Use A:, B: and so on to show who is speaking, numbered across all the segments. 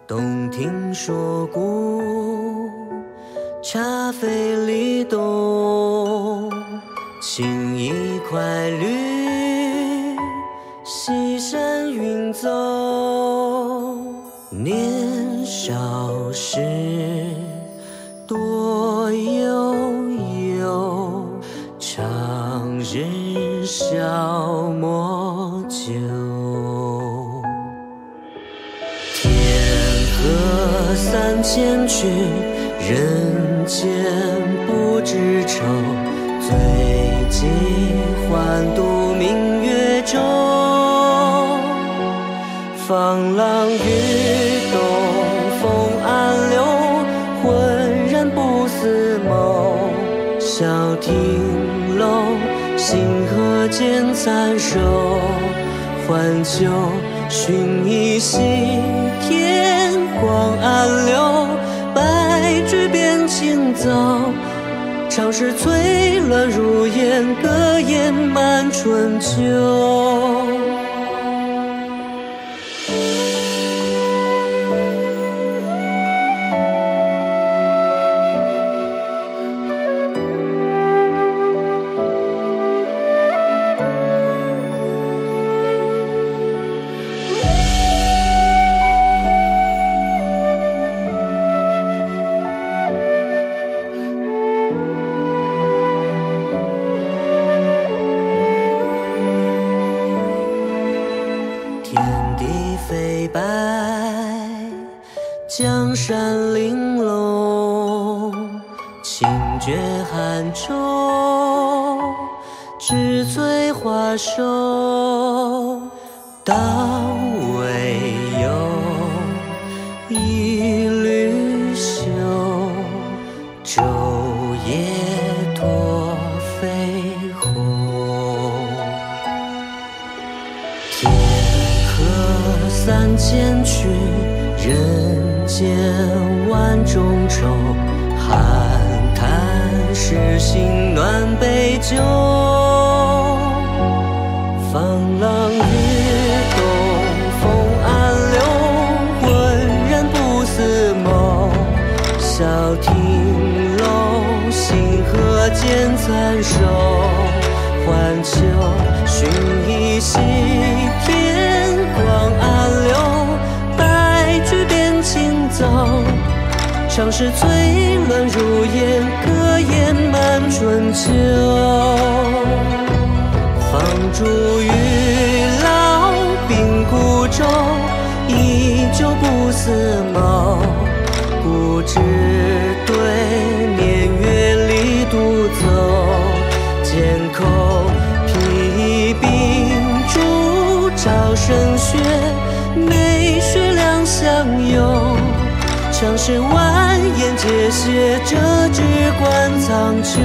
A: 洞庭说古，茶沸离洞，情意快履，西山云走。年少时，多悠悠，长日消磨酒。河3000曲，人间不知愁。醉几欢度明月中，放浪欲动风暗流，浑然不似梦。小亭楼，星河渐残瘦，换酒寻一夕，天光暗流，白驹变轻走。常是翠乱如烟，歌言满春秋。飞白，江山玲珑，清绝寒州，知醉花瘦，当为有一缕袖，昼夜托飞鸿。3000曲，人间万种愁。寒叹世心暖杯酒，放浪欲动风暗流，浑然不似梦。小亭楼，星河渐残瘦，换酒寻一夕，天光暗流，白驹变轻走。常是翠乱如烟，歌言满春秋。放逐于老兵孤舟，依旧不似梦。不知对年月里独走，剑口披冰烛照深雪，梅雪两相拥。常是蜿蜒皆写，这只观苍穹。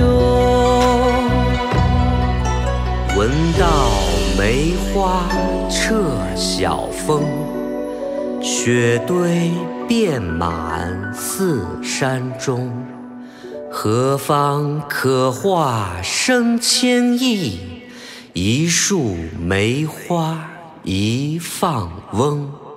A: 闻道梅花彻晓风，雪堆遍满四山中。何方可化生千亿，一树梅花一放翁。